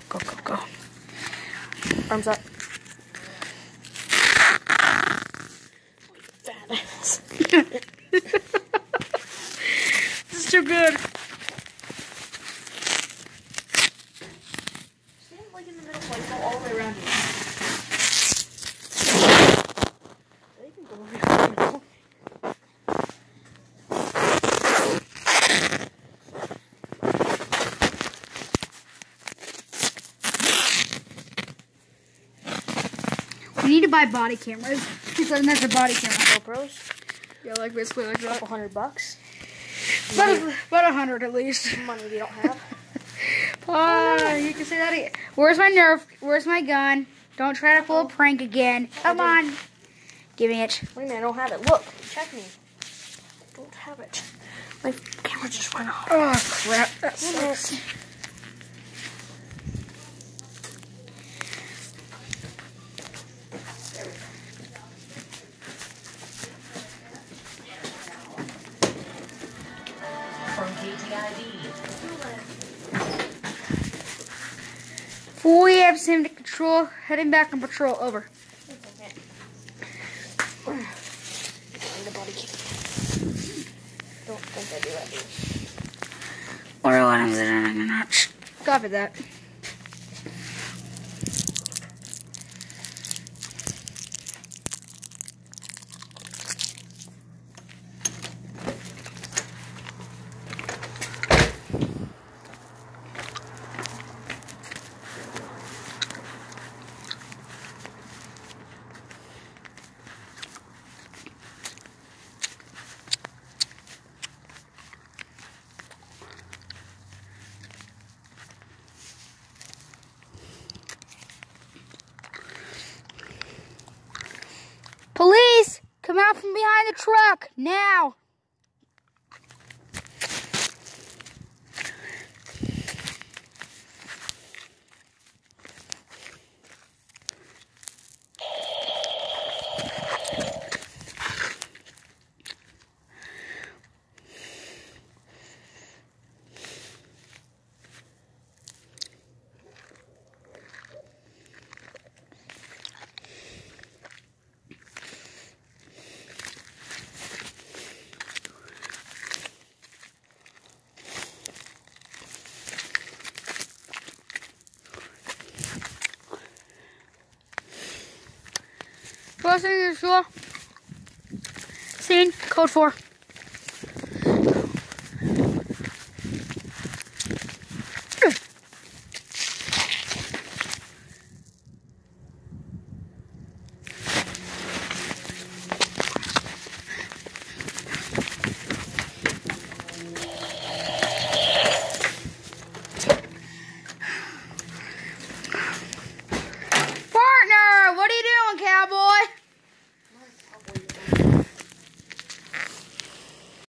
Go, go, go. Arms up. This is too good. Stand like in the middle, like go all the way around you. They can go over here. We need to buy body cameras. Because that's a body camera. GoPros. Yeah, like basically like that. $200. About 100 at least. Money we don't have. You can say that again. Where's my Nerf? Where's my gun? Don't try to pull a prank again. Come on. Give me it. Wait a minute, I don't have it. Look, check me. I don't have it. My camera just went off. Oh, crap. That sucks. From KTIV. Full EM to control. Heading back on patrol. Over. The body cam. Don't think I do that, dude. Or what is it? I'm not. Copy that. Police! Come out from behind the truck! Now! Crossing the shore. Scene, code 4.